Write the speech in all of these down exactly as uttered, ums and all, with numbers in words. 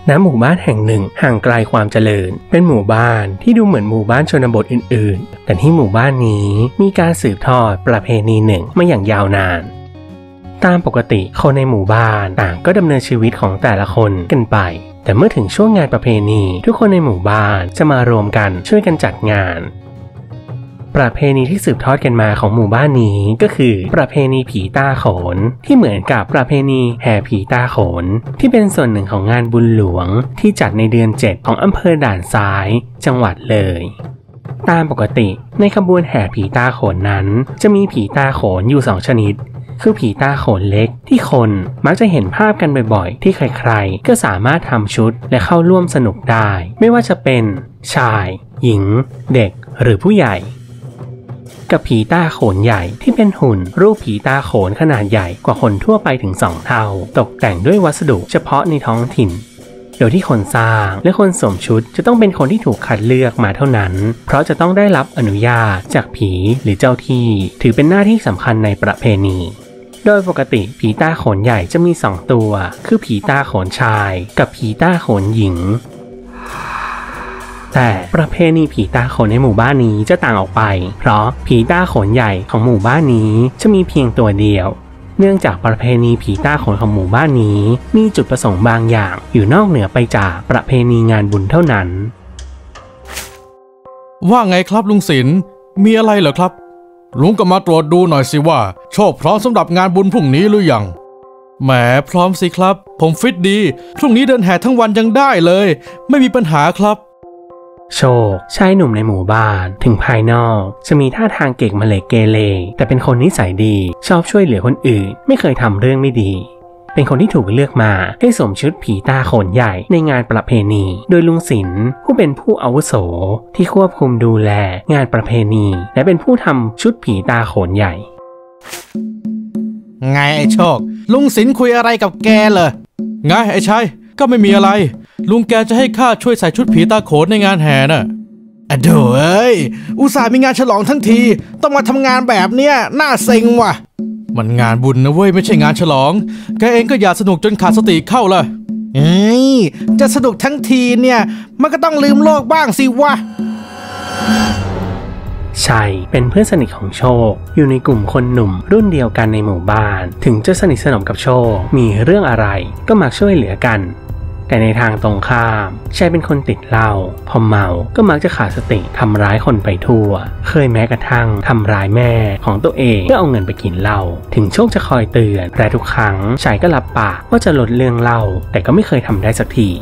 ณหมู่บ้านแห่งหนึ่งห่างไกลความเจริญเป็นหมู่บ้านที่ดูเหมือนหมู่บ้านชนบทอื่นๆแต่ที่หมู่บ้านนี้มีการสืบทอดประเพณีหนึ่งมาอย่างยาวนานตามปกติคนในหมู่บ้านต่างก็ดำเนินชีวิตของแต่ละคนกันไปแต่เมื่อถึงช่วงงานประเพณีทุกคนในหมู่บ้านจะมารวมกันช่วยกันจัดงานประเพณีที่สืบทอดกันมาของหมู่บ้านนี้ก็คือประเพณีผีตาโขนที่เหมือนกับประเพณีแห่ผีตาโขนที่เป็นส่วนหนึ่งของงานบุญหลวงที่จัดในเดือนเจ็ดของอำเภอด่านซ้ายจังหวัดเลยตามปกติในขบวนแห่ผีตาโขนนั้นจะมีผีตาโขนอยู่สองชนิดคือผีตาโขนเล็กที่คนมักจะเห็นภาพกันบ่อยๆที่ใครๆก็สามารถทำชุดและเข้าร่วมสนุกได้ไม่ว่าจะเป็นชายหญิงเด็กหรือผู้ใหญ่กับผีตาโขนใหญ่ที่เป็นหุ่นรูปผีตาโขนขนาดใหญ่กว่าคนทั่วไปถึงสองเท่าตกแต่งด้วยวัสดุเฉพาะในท้องถิ่นโดยที่คนสร้างและคนสวมชุดจะต้องเป็นคนที่ถูกคัดเลือกมาเท่านั้นเพราะจะต้องได้รับอนุญาตจากผีหรือเจ้าที่ถือเป็นหน้าที่สำคัญในประเพณีโดยปกติผีตาโขนใหญ่จะมีสองตัวคือผีตาโขนชายกับผีตาโขนหญิงแต่ประเพณีผีตาโขนในหมู่บ้านนี้จะต่างออกไปเพราะผีตาโขนใหญ่ของหมู่บ้านนี้จะมีเพียงตัวเดียวเนื่องจากประเพณีผีตาโขนของหมู่บ้านนี้มีจุดประสงค์บางอย่างอยู่นอกเหนือไปจากประเพณีงานบุญเท่านั้นว่าไงครับลุงศิลป์มีอะไรเหรอครับลุงก็มาตรวจดูหน่อยสิว่าโชคพร้อมสำหรับงานบุญพรุ่งนี้หรือยังแหมพร้อมสิครับผมฟิตดีพรุ่งนี้เดินแห่ทั้งวันยังได้เลยไม่มีปัญหาครับโชคชายหนุ่มในหมู่บ้านถึงภายนอกจะมีท่าทางเก่งมาเลเกเรแต่เป็นคนนิสัยดีชอบช่วยเหลือคนอื่นไม่เคยทำเรื่องไม่ดีเป็นคนที่ถูกเลือกมาให้สวมชุดผีตาโขนใหญ่ในงานประเพณีโดยลุงศิลป์ผู้เป็นผู้อาวุโสที่ควบคุมดูแลงานประเพณีและเป็นผู้ทำชุดผีตาโขนใหญ่ไงไอ้โชคลุงศิลป์คุยอะไรกับแกเหรอไงไอ้ชัยก็ไม่มีอะไรลุงแกจะให้ข้าช่วยใส่ชุดผีตาโขนในงานแห่น่ะอะโดเอ้ยอุตส่าห์มีงานฉลองทั้งทีต้องมาทำงานแบบเนี้ยน่าเซ็งว่ะมันงานบุญนะเว้ยไม่ใช่งานฉลองแกเองก็อย่าสนุกจนขาดสติเข้าล่ะเอ้ยจะสนุกทั้งทีเนี่ยมันก็ต้องลืมโลกบ้างสิวะชัยเป็นเพื่อนสนิทของโชคอยู่ในกลุ่มคนหนุ่มรุ่นเดียวกันในหมู่บ้านถึงจะสนิทสนมกับโชคมีเรื่องอะไรก็มักช่วยเหลือกันแต่ในทางตรงข้ามชัยเป็นคนติดเหล้าพอเมาก็มักจะขาดสติทำร้ายคนไปทั่วเคยแม้กระทั่งทำร้ายแม่ของตัวเองเพื่อเอาเงินไปกินเหล้าถึงโชคจะคอยเตือนแต่ทุกครั้งชัยก็รับปากว่าจะลดเรื่องเหล้าแต่ก็ไม่เคยทำได้สักที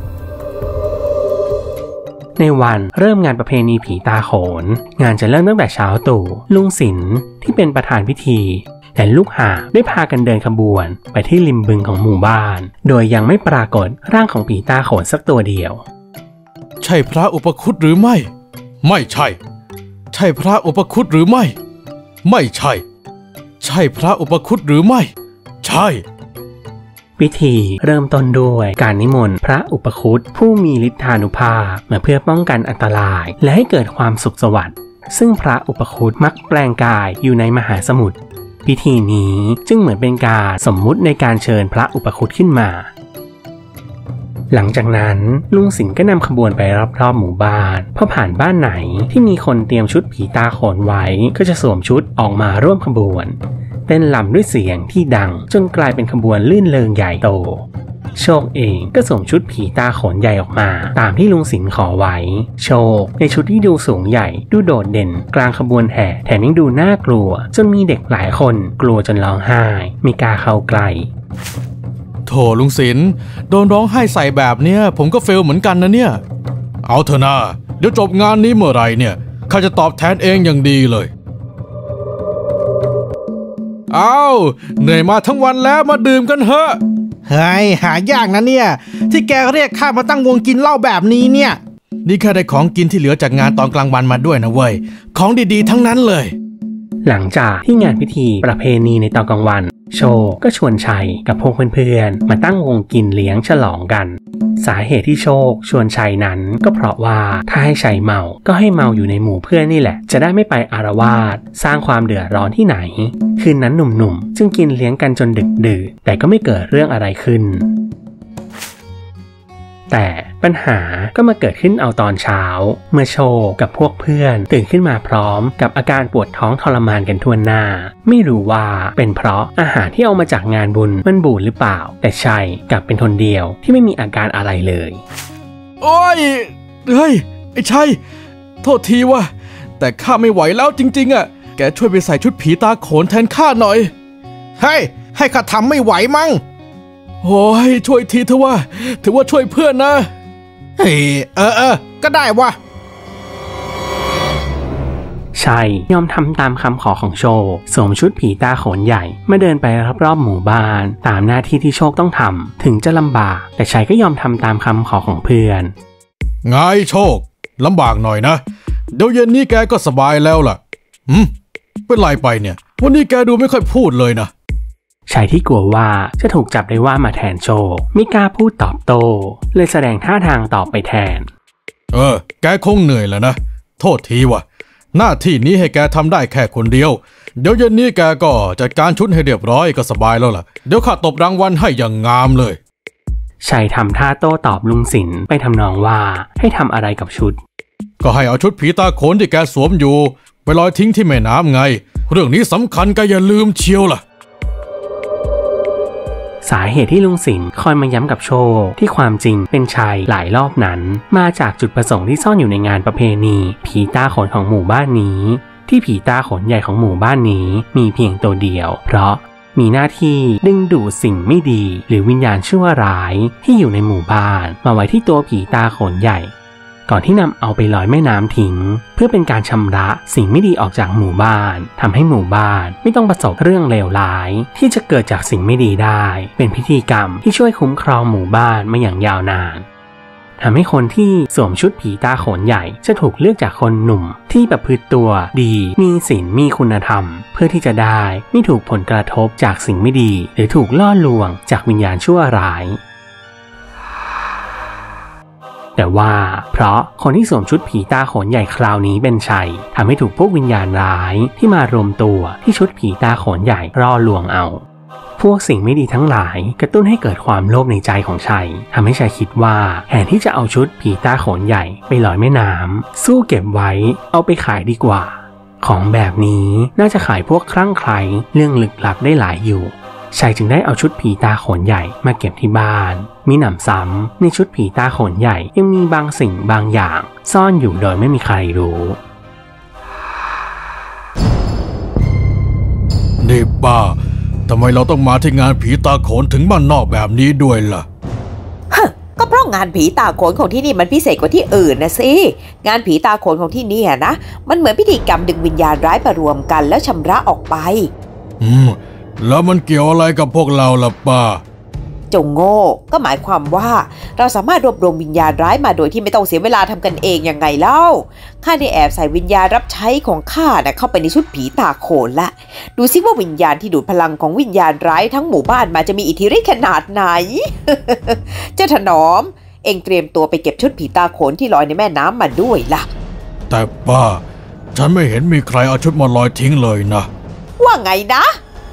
ในวันเริ่มงานประเพณีผีตาโขนงานจะเริ่มตั้งแต่เช้าตรู่ลุงศิลป์ที่เป็นประธานพิธีและลูกหาบได้พากันเดินขบวนไปที่ริมบึงของหมู่บ้านโดยยังไม่ปรากฏร่างของผีตาโขนสักตัวเดียวใช่พระอุปคุตหรือไม่ไม่ใช่ใช่พระอุปคุตหรือไม่ไม่ใช่ใช่พระอุปคุตหรือไม่ใช่พิธีเริ่มต้นด้วยการนิมนต์พระอุปคุตผู้มีฤทธานุภาพมาเพื่อป้องกันอันตรายและให้เกิดความสุขสวัสดิ์ซึ่งพระอุปคุตมักแปลงกายอยู่ในมหาสมุทรพิธีนี้จึงเหมือนเป็นการสมมุติในการเชิญพระอุปคุตขึ้นมาหลังจากนั้นลุงศิลป์ก็นำขบวนไปรอบๆหมู่บ้านพอผ่านบ้านไหนที่มีคนเตรียมชุดผีตาโขนไว้ก็จะสวมชุดออกมาร่วมขบวนเต้นรำด้วยเสียงที่ดังจนกลายเป็นขบวนลื่นเริงใหญ่โตโชคเองก็สวมชุดผีตาโขนใหญ่ออกมาตามที่ลุงศิลป์ขอไว้โชคในชุดที่ดูสูงใหญ่ดูโดดเด่นกลางขบวนแห่แถมยังดูน่ากลัวจนมีเด็กหลายคนกลัวจนร้องไห้ไม่กล้าเข้าใกล้โถลุงศิลป์โดนร้องไห้ใส่แบบเนี้ยผมก็เฟลเหมือนกันนะเนี่ยเอาเถอะนะเดี๋ยวจบงานนี้เมื่อไรเนี่ยข้าจะตอบแทนเองอย่างดีเลยเอาเหนื่อยมาทั้งวันแล้วมาดื่มกันเถอะเฮ้ยหายากนะเนี่ยที่แกเรียกข้ามาตั้งวงกินเหล้าแบบนี้เนี่ยนี่แค่ได้ของกินที่เหลือจากงานตอนกลางวันมาด้วยนะเว้ยของดีๆทั้งนั้นเลยหลังจากที่งานพิธีประเพณีในตอนกลางวันโชคก็ชวนชัยกับพวกเพื่อนๆมาตั้งวงกินเลี้ยงฉลองกันสาเหตุที่โชคชวนชัยนั้นก็เพราะว่าถ้าให้ชัยเมาก็ให้เมาอยู่ในหมู่เพื่อนนี่แหละจะได้ไม่ไปอาละวาดสร้างความเดือดร้อนที่ไหนคืนนั้นหนุ่มๆจึงกินเลี้ยงกันจนดึกดื่นแต่ก็ไม่เกิดเรื่องอะไรขึ้นแต่ปัญหาก็มาเกิดขึ้นเอาตอนเช้าเมื่อโชคกับพวกเพื่อนตื่นขึ้นมาพร้อมกับอาการปวดท้องทรมานกันทั่วหน้าไม่รู้ว่าเป็นเพราะอาหารที่เอามาจากงานบุญมันบูดหรือเปล่าแต่ชัยกลับเป็นคนเดียวที่ไม่มีอาการอะไรเลยโอ้ยเฮ้ยไอ้ชัยโทษทีว่ะแต่ข้าไม่ไหวแล้วจริงๆอ่ะแกช่วยไปใส่ชุดผีตาโขนแทนข้าหน่อยเฮ้ยให้ข้าทำไม่ไหวมั้งโอ้ยช่วยทีเถอะว่าถือว่าช่วยเพื่อนนะเฮ้ยเออเออก็ได้วะชัยยอมทำตามคำขอของโชคสวมชุดผีตาโขนใหญ่มาเดินไปรอบๆหมู่บ้านตามหน้าที่ที่โชคต้องทำถึงจะลำบากแต่ชัยก็ยอมทำตามคำขอของเพื่อนไงโชคลำบากหน่อยนะเดี๋ยวเย็นนี้แกก็สบายแล้วล่ะหืมเป็นไรไปเนี่ยวันนี้แกดูไม่ค่อยพูดเลยนะชายที่กลัวว่าจะถูกจับได้ว่ามาแทนโชคไม่กล้าพูดตอบโต้เลยแสดงท่าทางตอบไปแทนเออแกคงเหนื่อยแล้วนะโทษทีว่ะหน้าที่นี้ให้แกทำได้แค่คนเดียวเดี๋ยวเย็นนี้แกก็จัดการชุดให้เรียบร้อยก็สบายแล้วล่ะเดี๋ยวข้าตบรางวัลให้อย่างงามเลยชัยทำท่าโต้ตอบลุงศิลป์ไปทำนองว่าให้ทำอะไรกับชุดก็ให้เอาชุดผีตาโขนที่แกสวมอยู่ไปลอยทิ้งที่แม่น้ำไงเรื่องนี้สำคัญก็อย่าลืมเชียวล่ะสาเหตุที่ลุงศิลป์คอยมาย้ำกับโชคที่ความจริงเป็นชายหลายรอบนั้นมาจากจุดประสงค์ที่ซ่อนอยู่ในงานประเพณีผีตาโขนของหมู่บ้านนี้ที่ผีตาโขนใหญ่ของหมู่บ้านนี้มีเพียงตัวเดียวเพราะมีหน้าที่ดึงดูดสิ่งไม่ดีหรือวิญญาณชั่วร้ายที่อยู่ในหมู่บ้านมาไว้ที่ตัวผีตาโขนใหญ่ก่อนที่นำเอาไปลอยแม่น้ำทิ้งเพื่อเป็นการชำระสิ่งไม่ดีออกจากหมู่บ้านทำให้หมู่บ้านไม่ต้องประสบเรื่องเลวร้ายที่จะเกิดจากสิ่งไม่ดีได้เป็นพิธีกรรมที่ช่วยคุ้มครองหมู่บ้านมาอย่างยาวนานทำให้คนที่สวมชุดผีตาโขนใหญ่จะถูกเลือกจากคนหนุ่มที่ประพฤติตัวดีมีศีลมีคุณธรรมเพื่อที่จะได้ไม่ถูกผลกระทบจากสิ่งไม่ดีหรือถูกล่อลวงจากวิญญาณชั่วร้ายแต่ว่าเพราะคนที่สวมชุดผีตาโขนใหญ่คราวนี้เป็นชัยทำให้ถูกพวกวิญญาณร้ายที่มารวมตัวที่ชุดผีตาโขนใหญ่ล่อลวงเอาพวกสิ่งไม่ดีทั้งหลายกระตุ้นให้เกิดความโลภในใจของชัยทำให้ชัยคิดว่าแทนที่จะเอาชุดผีตาโขนใหญ่ไปลอยแม่น้ำสู้เก็บไว้เอาไปขายดีกว่าของแบบนี้น่าจะขายพวกคลั่งไคล้เรื่องลึกลับได้หลายอยู่ชัยจึงได้เอาชุดผีตาโขนใหญ่มาเก็บที่บ้านมีหนำซ้ำในชุดผีตาโขนใหญ่ยังมีบางสิ่งบางอย่างซ่อนอยู่โดยไม่มีใครรู้นี่ป้าทำไมเราต้องมาที่งานผีตาโขนถึงบ้านนอกแบบนี้ด้วยล่ะฮะก็เพราะงานผีตาโขนของที่นี่มันพิเศษกว่าที่อื่นนะสิงานผีตาโขนของที่นี่นะมันเหมือนพิธีกรรมดึงวิญญาณร้ายมารวมกันแล้วชำระออกไปอืมแล้วมันเกี่ยวอะไรกับพวกเราล่ะป้าจงโง่ก็หมายความว่าเราสามารถรวบรวมวิญญาณร้ายมาโดยที่ไม่ต้องเสียเวลาทำกันเองยังไงเล่าข้าได้แอบใส่วิญญาณรับใช้ของข้านะเข้าไปในชุดผีตาโขนละดูซิว่าวิญญาณที่ดูดพลังของวิญญาณร้ายทั้งหมู่บ้านมาจะมีอิทธิฤทธิ์ขนาดไหน เจ้าถนอมเอ็งเตรียมตัวไปเก็บชุดผีตาโขนที่ลอยในแม่น้ำมาด้วยล่ะแต่ป้าฉันไม่เห็นมีใครเอาชุดมาลอยทิ้งเลยนะว่าไงนะ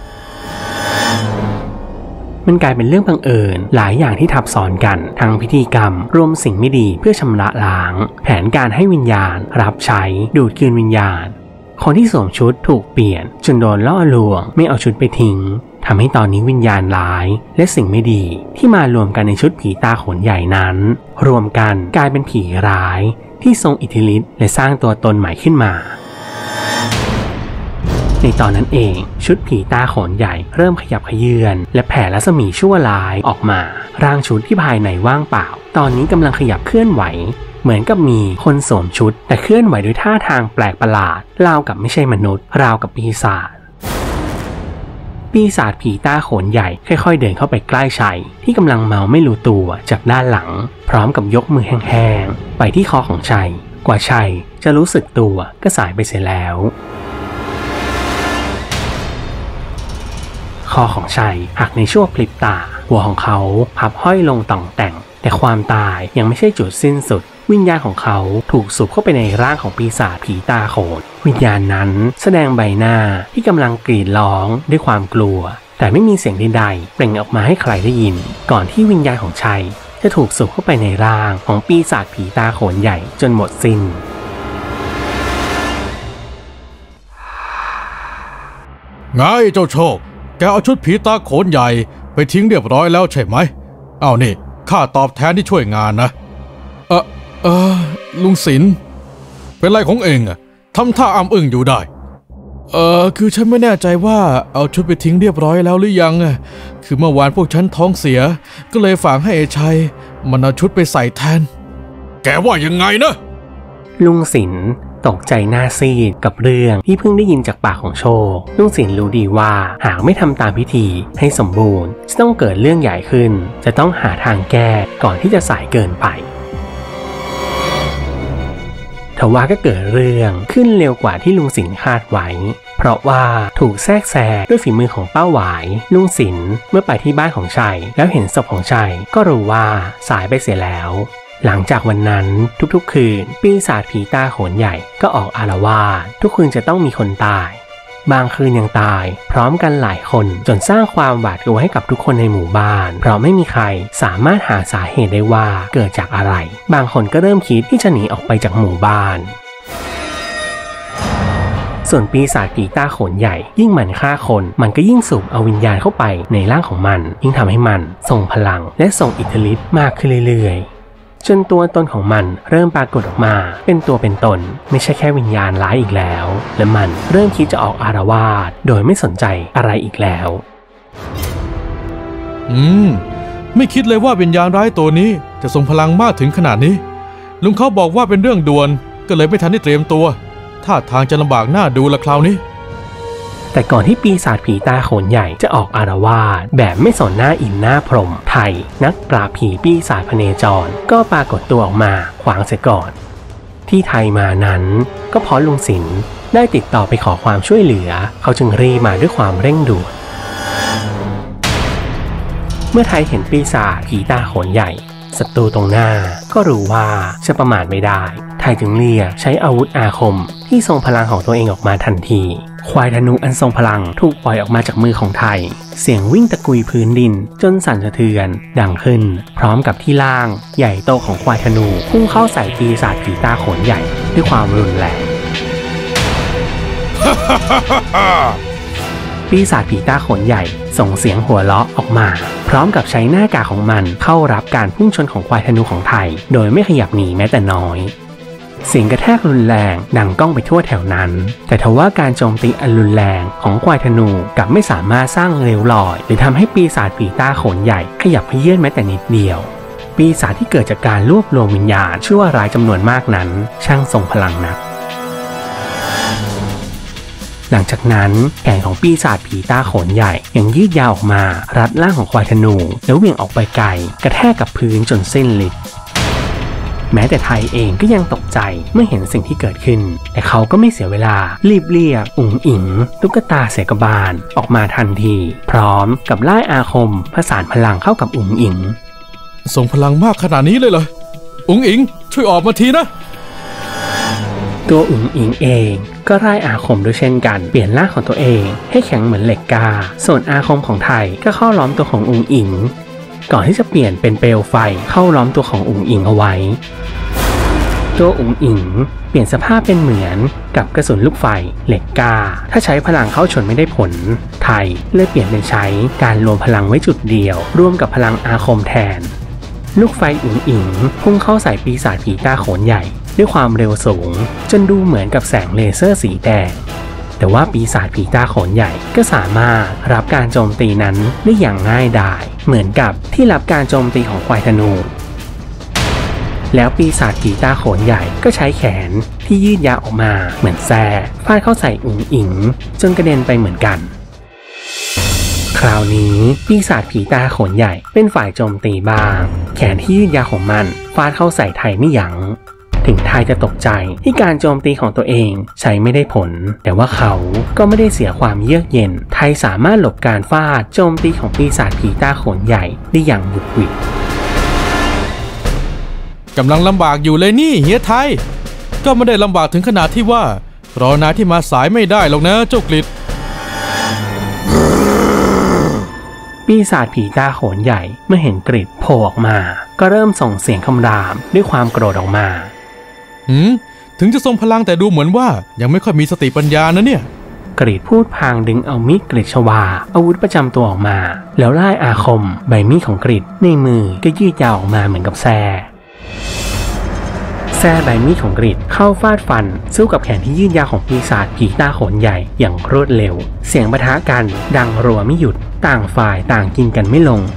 มันกลายเป็นเรื่องบังเอิญหลายอย่างที่ทับซ้อนกันทั้งพิธีกรรมรวมสิ่งไม่ดีเพื่อชำระล้างแผนการให้วิญญาณรับใช้ดูดคืนวิญญาณคนที่สวมชุดถูกเปลี่ยนจนโดนล่อลวงไม่เอาชุดไปทิ้งทำให้ตอนนี้วิญญาณร้ายและสิ่งไม่ดีที่มารวมกันในชุดผีตาโขนใหญ่นั้นรวมกันกลายเป็นผีร้ายที่ทรงอิทธิฤทธิ์และสร้างตัวตนใหม่ขึ้นมาในตอนนั้นเองชุดผีตาโขนใหญ่เริ่มขยับเขยื้อนและแผ่รัศมีชั่วร้ายออกมาร่างชุดที่ภายในว่างเปล่าตอนนี้กำลังขยับเคลื่อนไหวเหมือนกับมีคนสวมชุดแต่เคลื่อนไหวด้วยท่าทางแปลกประหลาดราวกับไม่ใช่มนุษย์ราวกับปีศาจปีศาจผีตาโขนใหญ่ค่อยๆเดินเข้าไปใกล้ชัยที่กำลังเมาไม่รู้ตัวจากด้านหลังพร้อมกับยกมือแห้งๆไปที่คอของชัยกว่าชัยจะรู้สึกตัวก็สายไปเสียแล้วคอของชัยหักในชั่วพริบตาหัวของเขาพับห้อยลงต่องแต่งแต่ความตายยังไม่ใช่จุดสิ้นสุดวิญญาณของเขาถูกสูบเข้าไปในร่างของปีศาจผีตาโขนวิญญาณนั้นแสดงใบหน้าที่กำลังกรีดร้องด้วยความกลัวแต่ไม่มีเสียงใดๆเปล่งออกมาให้ใครได้ยินก่อนที่วิญญาณของชัยจะถูกสูบเข้าไปในร่างของปีศาจผีตาโขนใหญ่จนหมดสิ้นไงเจ้าโชคแกเอาชุดผีตาโขนใหญ่ไปทิ้งเรียบร้อยแล้วใช่ไหมเอานี่ข้าตอบแทนที่ช่วยงานนะเออเออลุงศิลป์เป็นไรของเองอะทำท่าอ้ำอึ้งอยู่ได้เออคือฉันไม่แน่ใจว่าเอาชุดไปทิ้งเรียบร้อยแล้วหรือยังอะคือเมื่อวานพวกฉันท้องเสียก็เลยฝากให้ไอ้ชัยมันเอาชุดไปใส่แทนแกว่ายังไงนะลุงศิลป์ตกใจหน้าซีดกับเรื่องที่เพิ่งได้ยินจากปากของโชคลุงศิลป์รู้ดีว่าหากไม่ทำตามพิธีให้สมบูรณ์จะต้องเกิดเรื่องใหญ่ขึ้นจะต้องหาทางแก้ก่อนที่จะสายเกินไปทว่าก็เกิดเรื่องขึ้นเร็วกว่าที่ลุงศิลป์คาดไว้เพราะว่าถูกแทรกแซงด้วยฝีมือของป้าหวายลุงศิลป์เมื่อไปที่บ้านของชัยแล้วเห็นศพของชัยก็รู้ว่าสายไปเสียแล้วหลังจากวันนั้นทุกๆคืนปีศาจผีตาโขนใหญ่ก็ออกอาละวาดทุกคืนจะต้องมีคนตายบางคืนยังตายพร้อมกันหลายคนจนสร้างความหวาดกลัวให้กับทุกคนในหมู่บ้านเพราะไม่มีใครสามารถหาสาเหตุได้ว่าเกิดจากอะไรบางคนก็เริ่มคิดที่จะหนีออกไปจากหมู่บ้านส่วนปีศาจผีตาโขนใหญ่ยิ่งมันฆ่าคนมันก็ยิ่งสูบเอาวิญญาณเข้าไปในร่างของมันยิ่งทำให้มันทรงพลังและทรงอิทธิฤทธิ์มากขึ้นเรื่อยๆจนตัวตนของมันเริ่มปรากฏออกมาเป็นตัวเป็นตนไม่ใช่แค่วิญญาณร้ายอีกแล้วและมันเริ่มคิดจะออกอาละวาดโดยไม่สนใจอะไรอีกแล้วอืมไม่คิดเลยว่าวิญญาณร้ายตัวนี้จะทรงพลังมากถึงขนาดนี้ลุงเขาบอกว่าเป็นเรื่องด่วนก็เลยไม่ทันได้เตรียมตัวท่าทางจะลำบากหน้าดูละคราวนี้แต่ก่อนที่ปีศาจผีตาโขนใหญ่จะออกอาละวาดแบบไม่สนหน้าอินหน้าพรหมไทยนักปราบผีปีศาจพเนจรก็ปรากฏตัวออกมาขวางเสียก่อนที่ไทยมานั้นก็เพราะลุงศิลป์ได้ติดต่อไปขอความช่วยเหลือเขาจึงรีบมาด้วยความเร่งด่วนเมื่อไทยเห็นปีศาจผีตาโขนใหญ่ศัตรูตรงหน้าก็รู้ว่าจะประมาทไม่ได้ไทยจึงเรียกใช้อาวุธอาคมที่ทรงพลังของตัวเองออกมาทันทีควายธนูอันทรงพลังถูกปล่อยออกมาจากมือของไทยเสียงวิ่งตะกุยพื้นดินจนสั่นสะเทือนดังขึ้นพร้อมกับที่ล่างใหญ่โตของควายธนูพุ่งเข้าใส่ปีศาจผีตาโขนใหญ่ด้วยความรุนแรงปีศาจผีตาโขนใหญ่ส่งเสียงหัวเราะออกมาพร้อมกับใช้หน้ากากของมันเข้ารับการพุ่งชนของควายธนูของไทยโดยไม่ขยับหนีแม้แต่น้อยเสียงกระแทกรุนแรงดังก้องไปทั่วแถวนั้นแต่ทว่าการโจมตีอันรุนแรงของควายธนูกลับไม่สามารถสร้างริ้วรอยหรือทำให้ปีศาจผีตาโขนใหญ่ขยับเขยื้อนแม้แต่นิดเดียวปีศาจที่เกิดจากการรวบรวมวิญญาณชั่วร้ายจำนวนมากนั้นช่างทรงพลังนักหลังจากนั้นแขนของปีศาจผีตาโขนใหญ่ยังยืดยาวออกมารัดร่างของควายธนูแล้วเหวี่ยงออกไปไกลกระแทกกับพื้นจนสิ้นฤทธิ์แม้แต่ไทยเองก็ยังตกใจเมื่อเห็นสิ่งที่เกิดขึ้นแต่เขาก็ไม่เสียเวลารีบเรียกอุ๋งอิ๋งตุ๊กตาเสกบาลออกมาทันทีพร้อมกับไล่อาคมผสานพลังเข้ากับอุ๋งอิ๋งส่งพลังมากขนาดนี้เลยเหรออุ๋งอิ๋งช่วยออกมาทีนะตัวอุ๋งอิ๋งเองก็ไล่อาคมด้วยเช่นกันเปลี่ยนร่างของตัวเองให้แข็งเหมือนเหล็กกาส่วนอาคมของไทยก็เข้าล้อมตัวของอุ๋งอิ๋งก่อนที่จะเปลี่ยนเป็นเปลวไฟเข้าล้อมตัวของอุ๋งอิ๋งเอาไว้ตัวอุ๋งอิ๋งเปลี่ยนสภาพเป็นเหมือนกับกระสุนลูกไฟเหล็กกาถ้าใช้พลังเข้าชนไม่ได้ผลไทยเลยเปลี่ยนเป็นใช้การรวมพลังไว้จุดเดียวร่วมกับพลังอาคมแทนลูกไฟอุ๋งอิ๋งพุ่งเข้าใส่ปีศาจผีตาโขนใหญ่ด้วยความเร็วสูงจนดูเหมือนกับแสงเลเซอร์สีแดงแต่ว่าปีศาจผีตาโขนใหญ่ก็สามารถรับการโจมตีนั้นได้อย่างง่ายดายเหมือนกับที่รับการโจมตีของควายธนูแล้วปีศาจผีตาโขนใหญ่ก็ใช้แขนที่ยืดยาวออกมาเหมือนแส้ฟาดเข้าใส่อุ๋งอิ๋งจนกระเด็นไปเหมือนกันคราวนี้ปีศาจผีตาโขนใหญ่เป็นฝ่ายโจมตีบ้างแขนที่ยืดยาวของมันฟาดเข้าใส่ไทยไม่ยั้งถึงไทยจะตกใจที่การโจมตีของตัวเองใช้ไม่ได้ผลแต่ว่าเขาก็ไม่ได้เสียความเยือกเย็นไทยสามารถหลบการฟาดโจมตีของปีศาจผีตาโขนใหญ่ได้อย่างบุดหวิดกำลังลำบากอยู่เลยนี่เฮียไทยก็ไม่ได้ลำบากถึงขนาดที่ว่ารอนายที่มาสายไม่ได้หรอกนะเจ้ากฤษปปีศาจผีตาโขนใหญ่เมื่อเห็นกริดโผล่ออกมาก็เริ่มส่งเสียงคำรามด้วยความโกรธออกมาหืมถึงจะทรงพลังแต่ดูเหมือนว่ายังไม่ค่อยมีสติปัญญานะเนี่ยกรีดพูดพางดึงเอามีดกรีดชวาอาวุธประจำตัวออกมาแล้วไล่อาคมใบมีดของกรีดในมือก็ยืดยาวออกมาเหมือนกับแส้แส้ใบมีดของกรีดเข้าฟาดฟันสู้กับแขนที่ยืดยาวของปีศาจผีตาโขนใหญ่อย่างรวดเร็วเสียงปะทะกันดังรัวไม่หยุดต่างฝ่ายต่างกินกันไม่ลง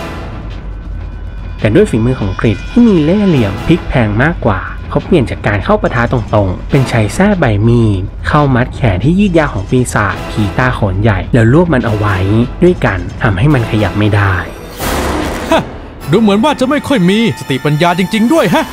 แต่ด้วยฝีมือของกรีดที่มีเล่ห์เหลี่ยมพลิกแพลงมากกว่าเขาเปลี่ยนจากการเข้าปะทะตรงๆเป็นใช้แส้ใบมีดเข้ามัดแขนที่ยืดยาวของปีศาจผีตาโขนใหญ่แล้วรวบมันเอาไว้ด้วยกันทำให้มันขยับไม่ได้ฮะดูเหมือนว่าจะไม่ค่อยมีสติปัญญาจริงๆด้วยฮะ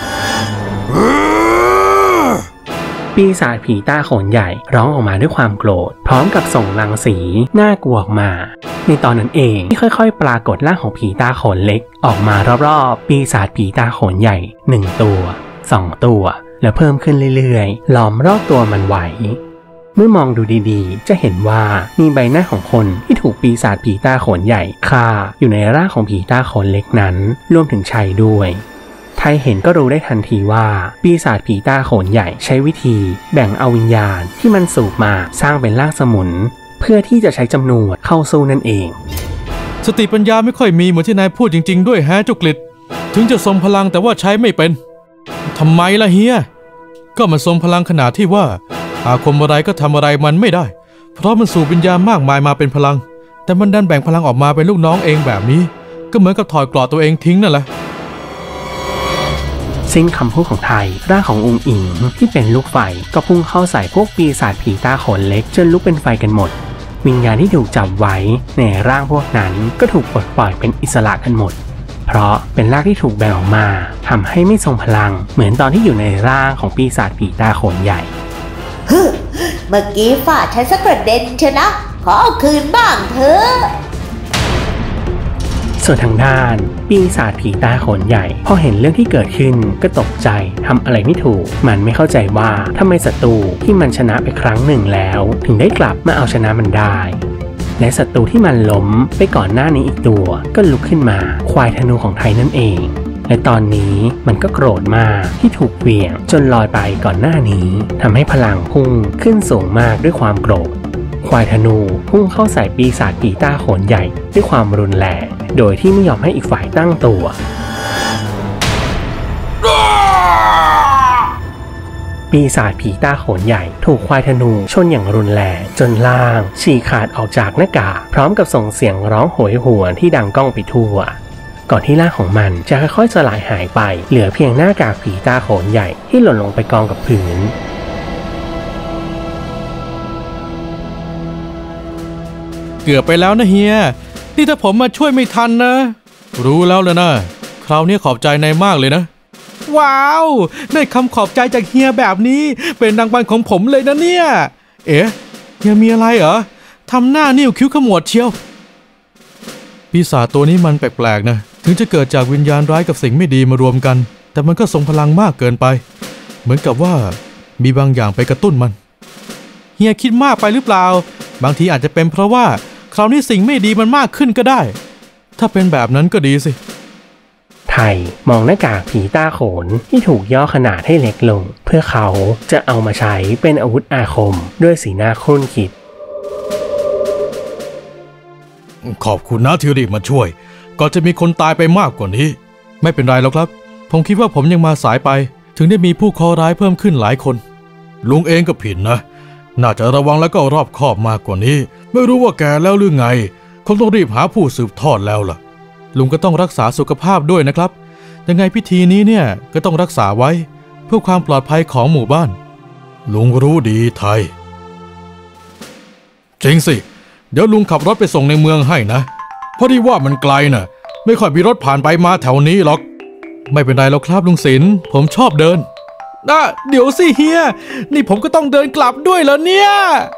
ปีศาจผีตาโขนใหญ่ร้องออกมาด้วยความโกรธพร้อมกับส่งรังสีน่ากลัวออกมาในตอนนั้นเองที่ค่อยๆปรากฏร่างของผีตาโขนเล็กออกมารอบๆปีศาจผีตาโขนใหญ่หนึ่งตัวสองตัวแล้วเพิ่มขึ้นเรื่อยๆล้อมรอบตัวมันไว้เมื่อมองดูดีๆจะเห็นว่ามีใบหน้าของคนที่ถูกปีศาจผีตาโขนใหญ่ฆ่าอยู่ในร่างของผีตาโขนเล็กนั้นรวมถึงชัยด้วยไทยเห็นก็รู้ได้ทันทีว่าปีศาจผีตาโขนใหญ่ใช้วิธีแบ่งเอาวิญญาณที่มันสูบมาสร้างเป็นร่างสมุนเพื่อที่จะใช้จำนวนเข้าสู้นั่นเองสติปัญญาไม่ค่อยมีเหมือนที่นายพูดจริงๆด้วยแฮะเจ้ากฤษถึงจะทรงพลังแต่ว่าใช้ไม่เป็นทำไมล่ะเฮียก็มันทรงพลังขนาดที่ว่าอาคมอะไรก็ทำอะไรมันไม่ได้เพราะมันสูบวิญญาณมากมายมาเป็นพลังแต่มันดันแบ่งพลังออกมาเป็นลูกน้องเองแบบนี้ก็เหมือนกับถอดกรอบตัวเองทิ้งนั่นแหละสิ้นคำพูดของไทยร่างขององค์อิงที่เป็นลูกไฟก็พุ่งเข้าใส่พวกปีศาจผีตาโขนเล็กจนลุกเป็นไฟกันหมดวิญญาณที่ถูกจับไว้ในร่างพวกนั้นก็ถูกปลดปล่อยเป็นอิสระกันหมดเพราะเป็นร่างที่ถูกแบ่งออกมาทำให้ไม่ทรงพลังเหมือนตอนที่อยู่ในร่างของปีศาจผีตาโขนใหญ่เมื่อกี้ฟาดฉันสักกระเด็นเชนะขอเอาคืนบ้างเถอะส่วนทางด้านปีศาจผีตาโขนใหญ่พอเห็นเรื่องที่เกิดขึ้นก็ตกใจทำอะไรไม่ถูกมันไม่เข้าใจว่าทำไมศัตรูที่มันชนะไปครั้งหนึ่งแล้วถึงได้กลับมาเอาชนะมันได้และศัตรูที่มันล้มไปก่อนหน้านี้อีกตัวก็ลุกขึ้นมาควายธนูของไทยนั่นเองและตอนนี้มันก็โกรธมากที่ถูกเหวี่ยงจนลอยไปก่อนหน้านี้ทำให้พลังพุ่งขึ้นสูงมากด้วยความโกรธควายธนูพุ่งเข้าใส่ปีศาจผีตาโขนใหญ่ด้วยความรุนแรงโดยที่ไม่ยอมให้อีกฝ่ายตั้งตัวปีศาจผีตาโขนใหญ่ถูกควายธนูชนอย่างรุนแรงจนล่างฉีกขาดออกจากหน้ากากพร้อมกับส่งเสียงร้องโหยหวนที่ดังก้องไปทั่วก่อนที่ร่างของมันจะค่อยๆสลายหายไปเหลือเพียงหน้ากากผีตาโขนใหญ่ที่หล่นลงไปกองกับพื้นเกือบไปแล้วนะเฮียนี่ถ้าผมมาช่วยไม่ทันนะรู้แล้วเลยนะคราวนี้ขอบใจนายมากเลยนะว้าวได้คำขอบใจจากเฮียแบบนี้เป็นรางวัลของผมเลยนะเนี่ยเอ๊ะเฮียมีอะไรเหรอทำหน้านิ้วคิ้วขมวดเชียวปีศาจตัวนี้มันแปลกๆนะถึงจะเกิดจากวิญญาณร้ายกับสิ่งไม่ดีมารวมกันแต่มันก็ทรงพลังมากเกินไปเหมือนกับว่ามีบางอย่างไปกระตุ้นมันเฮียคิดมากไปหรือเปล่าบางทีอาจจะเป็นเพราะว่าคราวนี้สิ่งไม่ดีมันมากขึ้นก็ได้ถ้าเป็นแบบนั้นก็ดีสิไทยมองหน้ากากผีตาโขนที่ถูกย่อขนาดให้เล็กลงเพื่อเขาจะเอามาใช้เป็นอาวุธอาคมด้วยสีหน้าครุ่นคิดขอบคุณนะที่รีบมาช่วยก่อนจะมีคนตายไปมากกว่านี้ไม่เป็นไรหรอกครับผมคิดว่าผมยังมาสายไปถึงได้มีผู้เคราะห์ร้ายเพิ่มขึ้นหลายคนลุงเองก็ผิดนะน่าจะระวังแล้วก็รอบคอบมากกว่านี้ไม่รู้ว่าแกแล้วหรือไงคงต้องรีบหาผู้สืบทอดแล้วล่ะลุงก็ต้องรักษาสุขภาพด้วยนะครับยังไงพิธีนี้เนี่ยก็ต้องรักษาไว้เพื่อความปลอดภัยของหมู่บ้านลุงรู้ดีไทยจริงสิเดี๋ยวลุงขับรถไปส่งในเมืองให้นะเพราะที่ว่ามันไกลน่ะไม่ค่อยมีรถผ่านไปมาแถวนี้หรอกไม่เป็นไรหรอกครับลุงศิลป์ผมชอบเดินน่ะเดี๋ยวสิเฮียนี่ผมก็ต้องเดินกลับด้วยเหรอเนี่ย